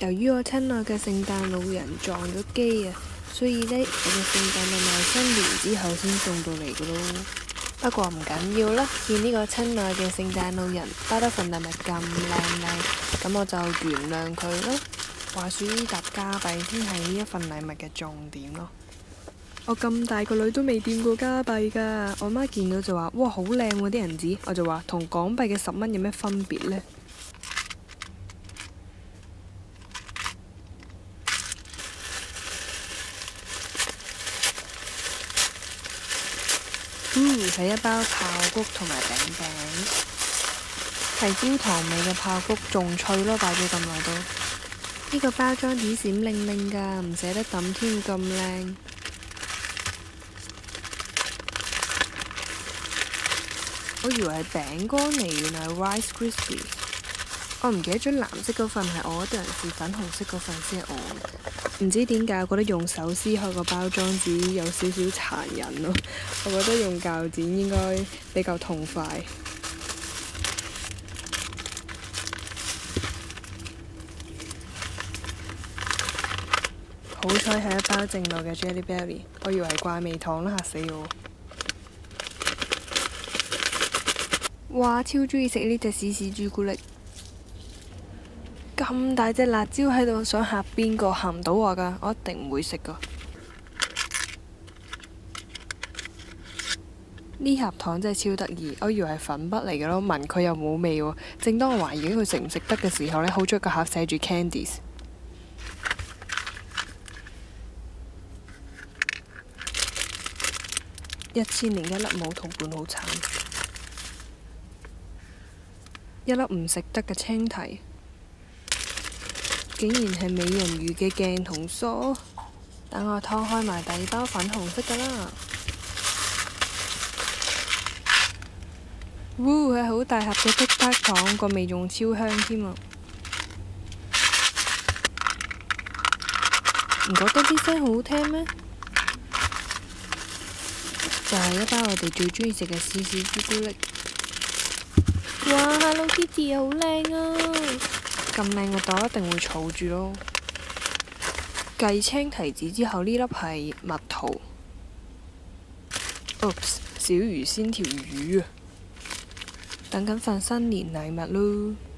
由於我親愛嘅聖誕老人撞咗機啊，所以呢，我嘅聖誕禮物係新年之後先送到嚟嘅咯。不過唔緊要啦，見呢個親愛嘅聖誕老人包得份禮物咁靚，咁我就原諒佢咯。話說呢沓加幣先係呢一份禮物嘅重點咯。我咁大個女都未掂過加幣㗎，我媽見到就話：哇，好靚喎啲銀紙！我就話同港幣嘅10蚊有咩分別呢？係一包爆谷同埋餅餅，係焦糖味嘅爆谷，仲脆咯，擺咗咁耐都。呢個包裝紙閃靈靈㗎，唔捨得抌添，咁靚。我以為係餅乾嚟，原來係 Rice Krispies。我唔記得咗藍色嗰份係我，定係粉紅色嗰份先係我。唔知點解我覺得用手撕開個包裝紙有少少殘忍咯。我覺得用鉸剪應該比較痛快。好彩係一包正路嘅 Jelly Belly， 我以為係怪味糖啦，嚇死我！哇，超鍾意食呢隻士士朱古力。咁大隻辣椒喺度，想嚇邊個？嚇唔到我㗎，我一定唔會食㗎。呢盒糖真係超得意，我以為係粉筆嚟嘅咯，聞佢又冇味喎。正當我懷疑佢食唔食得嘅時候呢，好彩個盒寫住 Candies。1001粒冇同伴好慘，一粒唔食得嘅青提。竟然係美人魚嘅鏡同梳，等我劏開埋第二包粉紅色㗎啦。係好大盒嘅 Tic Tac糖，個味仲超香添啊！唔覺得啲聲好好聽咩？就係一包我哋最鍾意食嘅士士朱古力。哇 ！Hello Kitty 好靚啊！咁靚嘅袋一定會儲住咯。繼青提子之後，呢粒係蜜桃。Oops！ 小魚仙條魚啊！等緊份新年禮物咯〜